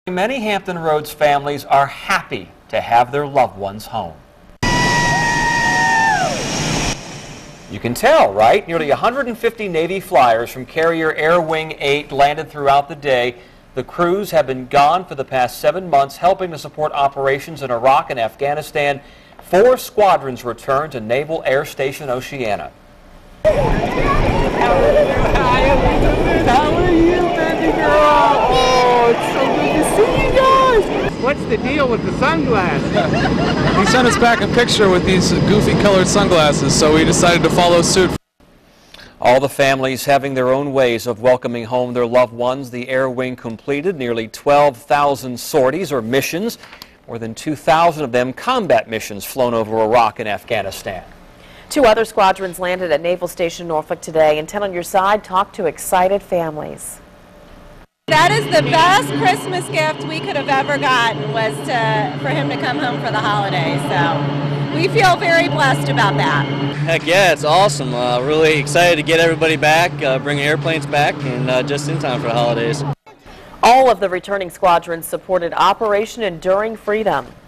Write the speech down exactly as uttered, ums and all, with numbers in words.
Many Hampton Roads families are happy to have their loved ones home. You can tell, right? Nearly one hundred fifty Navy flyers from carrier Air Wing eight landed throughout the day. The crews have been gone for the past seven months, helping to support operations in Iraq and Afghanistan. Four squadrons returned to Naval Air Station Oceana. How are you, baby girl? Oh, it's so good to see you guys. What's the deal with the sunglasses? He sent us back a picture with these goofy colored sunglasses, so we decided to follow suit. All the families having their own ways of welcoming home their loved ones. The Air Wing completed nearly twelve thousand sorties or missions, more than two thousand of them combat missions flown over Iraq and Afghanistan. Two other squadrons landed at Naval Station Norfolk today, and ten on your side talked to excited families. That is the best Christmas gift we could have ever gotten, was to for him to come home for the holidays. So we feel very blessed about that. Heck yeah, it's awesome. Uh, really excited to get everybody back, uh, bring airplanes back, and uh, just in time for the holidays. All of the returning squadrons supported Operation Enduring Freedom.